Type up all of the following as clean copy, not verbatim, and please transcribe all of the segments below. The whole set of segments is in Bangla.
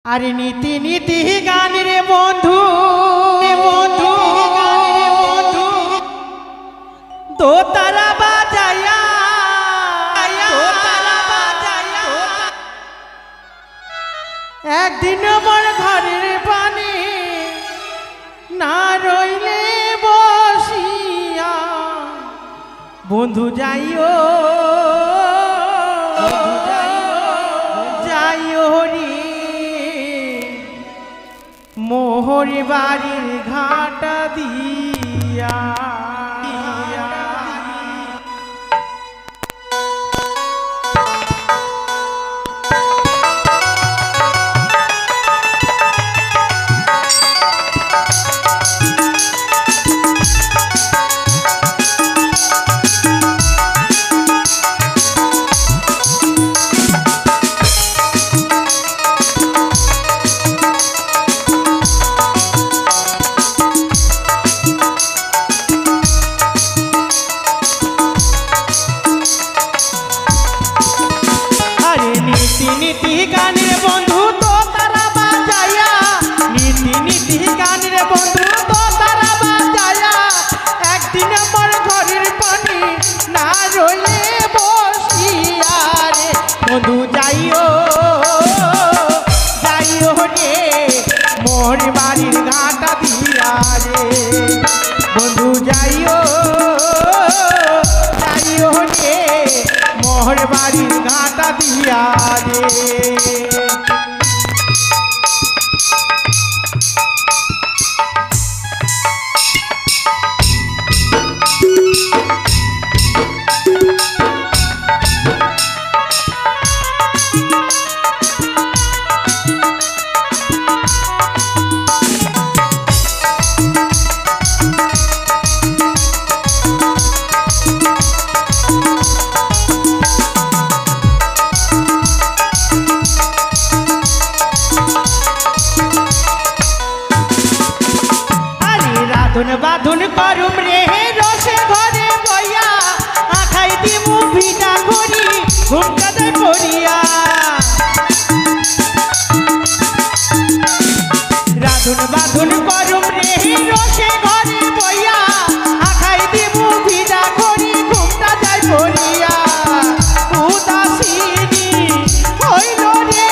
আরে নীতি নীতি গান রে বন্ধু বন্ধু দোতারা বাজায়া একদিন আমার ঘরের পানি না রইলে বসিয়া বন্ধু যাইও মোহর বাড়ির ঘাটা দিয়া নীতি গান রে বন্ধু তো তারা বাজায়া নীতি নীতি গান রে বন্ধু তো তারা বাজায়া একদিন আমার ঘরের পানি না রইলে বসিয়া রে বন্ধু যাইও যাইও রে মোর বাড়ির ঘাটা দিয়া রে বন্ধু যাইও যাইও রে মোর বাড়ির ঘাটা দিয়া রে বাঁধুন করুম রে রসে ঘরে বইয়া আখাই দিমু ভিটা করি ঘুমটাতে পড়িয়া রাধুন বাঁধুন করুম রে রসে ঘরে বইয়া আখাই দিমু ভিটা করি ঘুমটা যায় পড়িয়া উদাসিনী হইল রে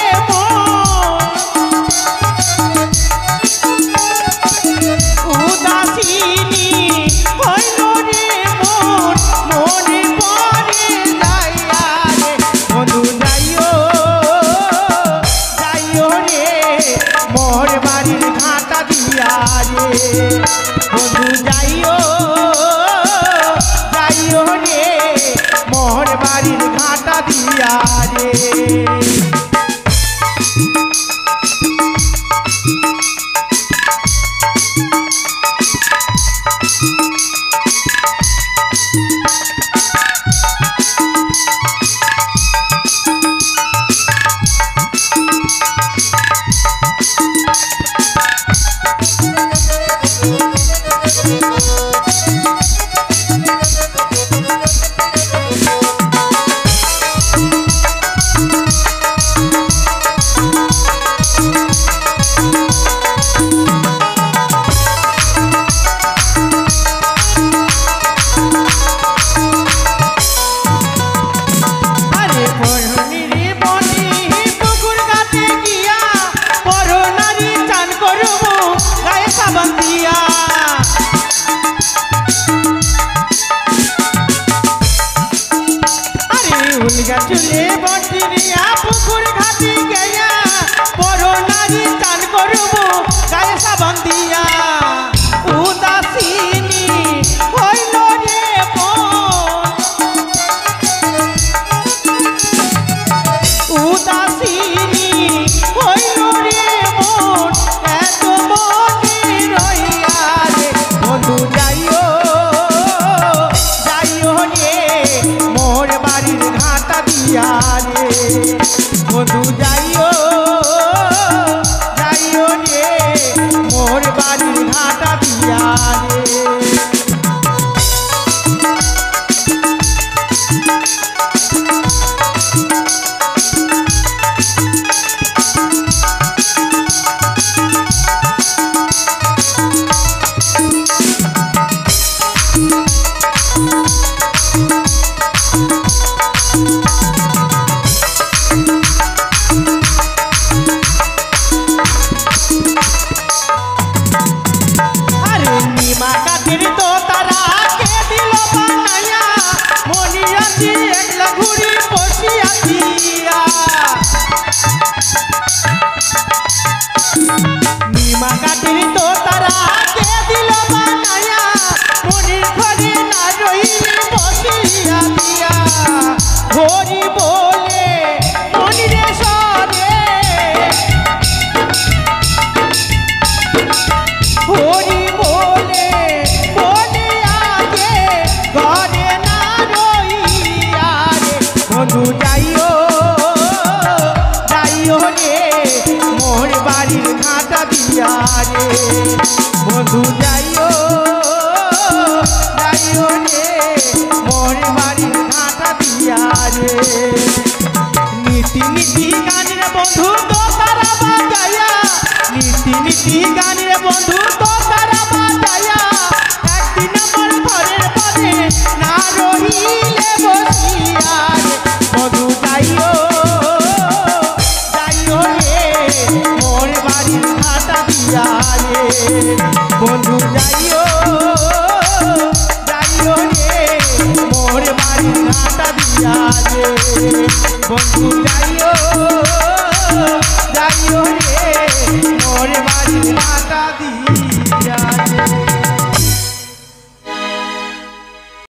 মোর বাড়ির ঘাটা দিয়া রে বন্ধু যাইও যাইও রে মোর বাড়ির ঘাটা দিয়া রে বাড়ির ঘাটা দিয়া রে বন্ধু যাইও যাইও রে মোর বাড়ির ঘাটা দিয়া রে নীতি নীতি গানের বন্ধু তো তারা বাজায়া নীতি নীতি গানের বন্ধু তো তারা বাজায়া একদিন আমার ঘরের পরে না রহিলে বসিয়া রে বন্ধু যাইও যাইও রে মোর বাড়ির ঘাটা দিয়া রে বন্ধু যাইও যাইও রে মোর বাড়ির ঘাটা দিয়া রে বন্ধু যাইও